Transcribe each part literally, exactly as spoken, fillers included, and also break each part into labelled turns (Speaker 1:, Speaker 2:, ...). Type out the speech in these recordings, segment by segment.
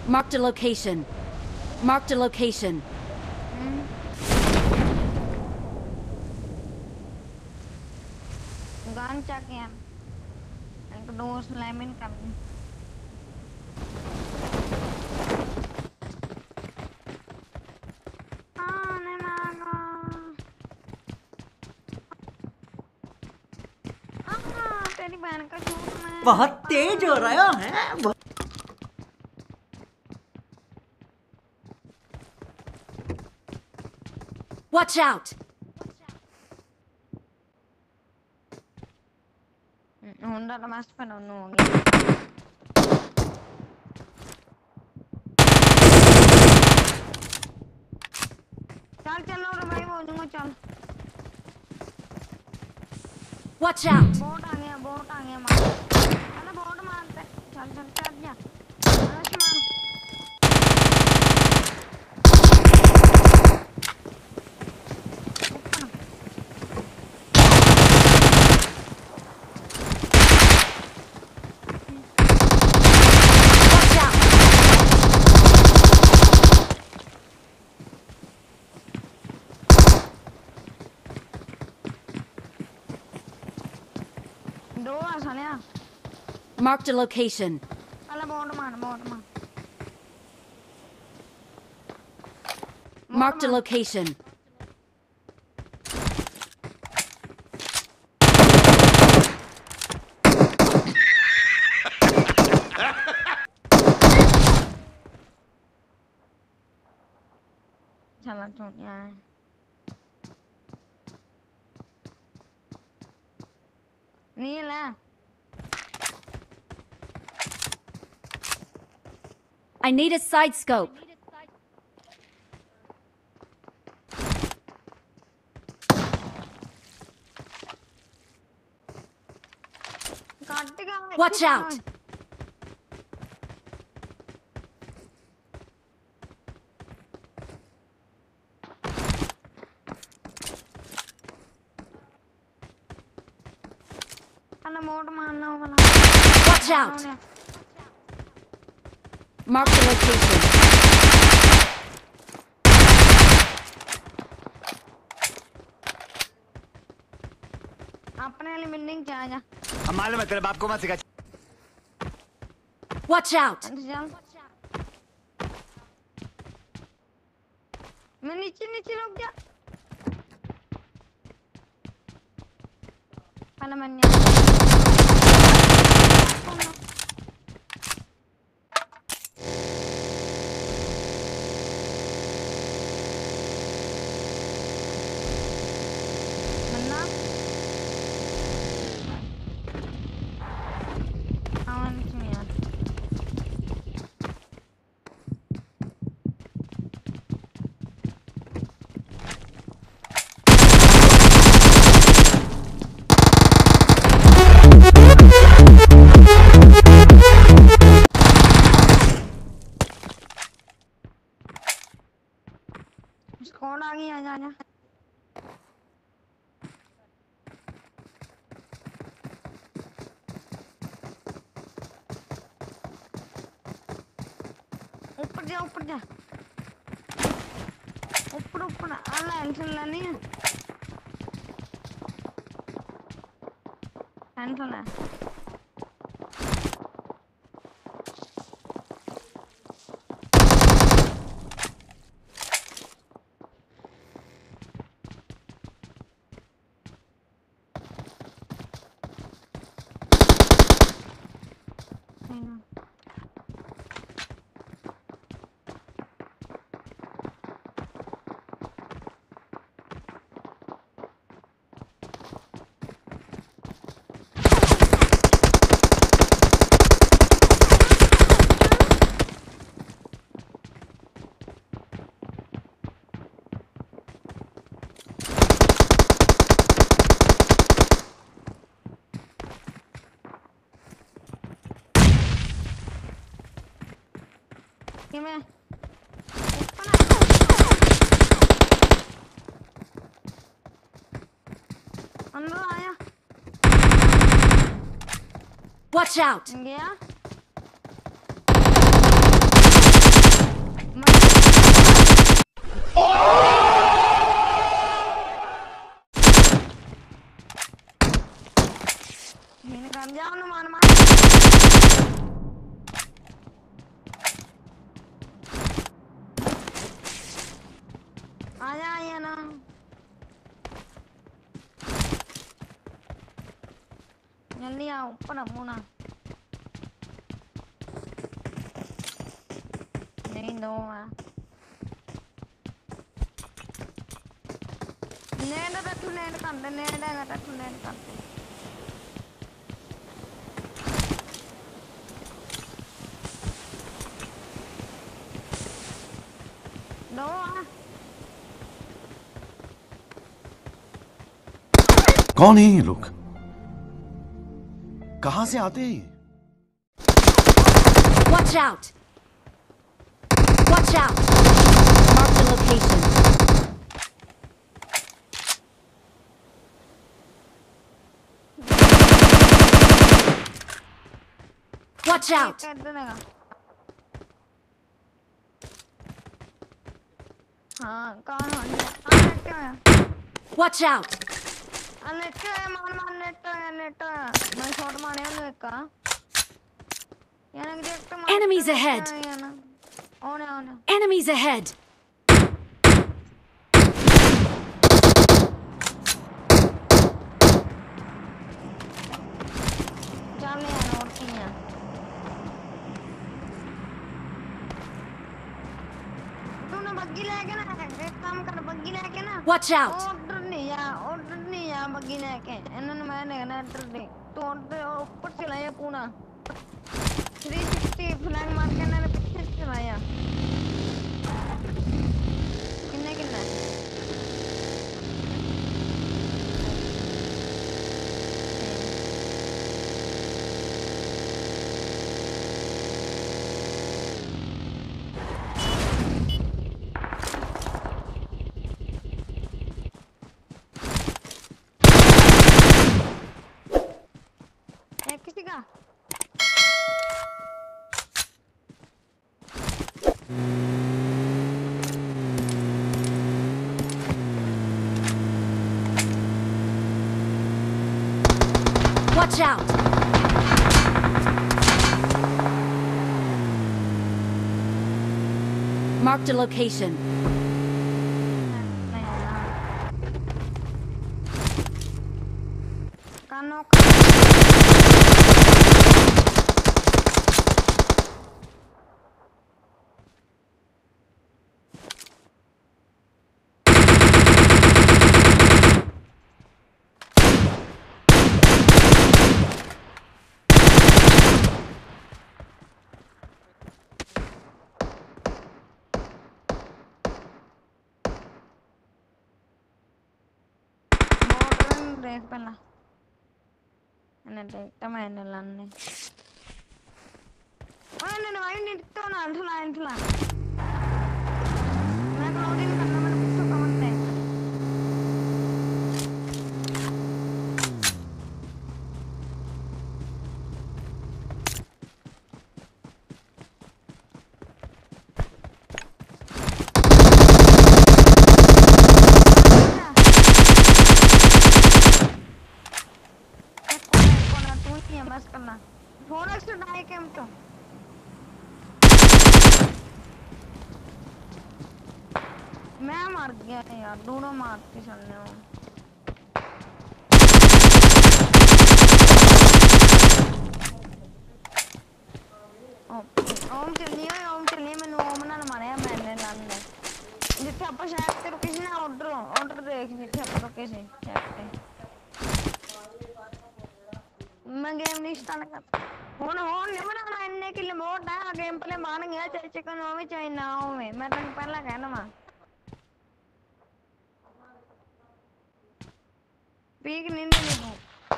Speaker 1: Marked a location. Marked a location.
Speaker 2: Gắn chắc em. Anh có đồ slime bên cạnh. À, này mà nó. À, तेरी बहन का झूठ मैं.
Speaker 3: बहुत तेज हो रहा है.
Speaker 1: Watch out!
Speaker 2: Honda la mas pa no no. चल चल लो भाई वो दूंगा चल.
Speaker 1: Watch out!
Speaker 2: बोट आ गया बोट आ गया मार. अरे बोट मारते. चल चल चल जा. अरे मार.
Speaker 1: Marked a location. Marked a location.
Speaker 2: Jalan tunya. Ni lah.
Speaker 1: I need a side scope. Watch out! Watch out! Mark the location.
Speaker 2: अपने वाली बिल्डिंग क्या आजा?
Speaker 3: हम मालूम है तेरे बाप को मत सिखा.
Speaker 1: Watch out!
Speaker 2: मैं नीचे नीचे रुक जा. Mana mannya? कौन आ गई आजा आजा ऊपर जा ऊपर जा ऊपर ऊपर अल्लाह टेंशन लेनी है टेंशन है में अंदर आया
Speaker 1: Watch out!
Speaker 2: गया कर जाओ ना मान मान आ जा ये ना जल्दी आओ ऊपर अब ना नहीं दो है नेट रख नेट कर दे नेट है रख नेट कर दे दो है
Speaker 4: कौन है ये लोग? कहां से आते हैं?
Speaker 1: Watch out! Watch out! Mark the location. Watch out!
Speaker 2: हाँ कौन हो नेट है
Speaker 1: Watch out!
Speaker 2: नेट है मान मान नेट है नेट है मैं शॉट मारने वाला एक का याना कि देख तो
Speaker 1: Enemies ahead!
Speaker 2: याना ओने ओने
Speaker 1: Enemies ahead!
Speaker 2: चल यार और की है तूने बग्गी लेके ना एक काम कर बग्गी लेके ना
Speaker 1: Watch out!
Speaker 2: ऑर्डर नहीं या ऑर्डर नहीं या बग्गी लेके इन्होंने मैंने ना ऑर्डर दे तो ऑर्डर ऊपर चलाया पूरा थ्री सिक्सटी फ्लैग मार के ना पीछे चलाया किन्ने किन्ने किसी का
Speaker 1: Watch out! Marked a location.
Speaker 2: कानों देख पहला मैंने देखता मैंने लाने ओए ने भाई ने तो ना अंठला अंठला मैं क्लोजिंग करना मैंने कुछ कमेंट है बस करना थोड़ा सा डाई कैम तो मैं मार गया यार दोनों मार के चलने हो ओम चलिए ओम चलिए मैंने ओम ना मारे मैंने लाने जिथे आप शायद ते रुके सी ना ऑर्डर ऑर्डर देख जिथे आप रुके सी चेक मैं गेम नहीं स्टार्ट कर ਹੁਣ ਹੁਣ ਨਹੀਂ ਬਣਾਉਣਾ ਇੰਨੇ ਕਿੱਲ ਮੋੜ ਹੈ ਗੇਮ ਪਲੇ ਬਣ ਗਿਆ ਚਾਹੇ ਚਿਕਨ ਹੋਵੇ ਚਾਹੇ ਨਾ ਹੋਵੇ ਮੈਂ ਤੈਨੂੰ ਪਹਿਲਾਂ ਕਹਿਣਾ ਵਾ ਪੀਕ ਨਹੀਂ ਦੇਣੀ ਤੂੰ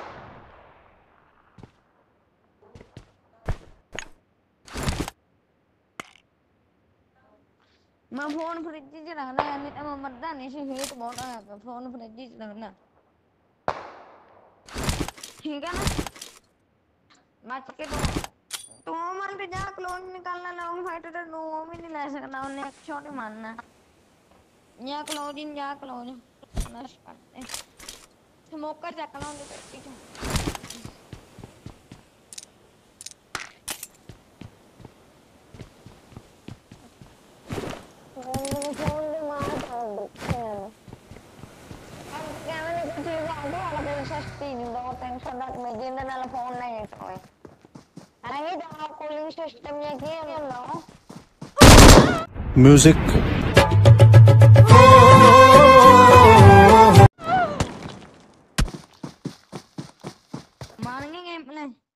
Speaker 2: ਮੈਂ ਫੋਨ ਫ੍ਰਿਜ 'ਚ ਰੱਖਦਾ ਨਹੀਂ ਤਾਂ ਮੈਂ ਮਰਦਾ ਨਹੀਂ ਸੀ ਹੀਟ ਬਹੁਤ ਆ ਫੋਨ ਫ੍ਰਿਜ 'ਚ ਰੱਖਣਾ ठीक है ना बच के तो तू मर के जा क्लोन निकालना ना उन फाइटर तो वो भी नहीं ले सकता उन्हें एक शॉट ही मारना या क्लोजिंग या क्लोज नश करते स्मोकर चकना उनके पेटी screenshot median dan ala phone na ito eh. Arang ito ang cooling system niya game no.
Speaker 4: Music.
Speaker 2: Manangin game na.